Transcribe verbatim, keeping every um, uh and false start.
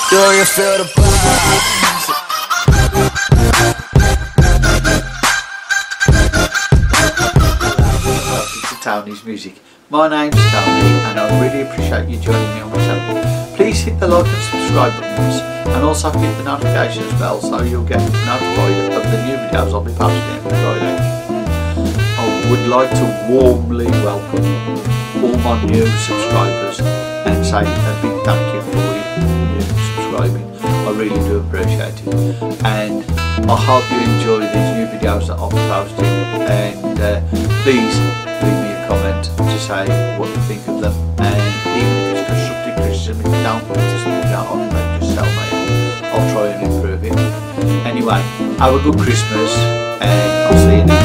Do you feel the vibes? Welcome to Tony's Music. My name's Tony and I really appreciate you joining me on my channel. Please hit the like and subscribe buttons and also hit the notifications bell so you'll get notified of the new videos I'll be posting every Friday. I would like to warmly welcome all my new subscribers and say a big thank you for you subscribing. I really do appreciate it, and I hope you enjoy these new videos that I'll be posting, and uh, please leave me a comment to say what you think of them, and even if it's constructive criticism, if you don't want to something out on them, just tell me, I'll try and improve it. Anyway, have a good Christmas and I'll see you next time.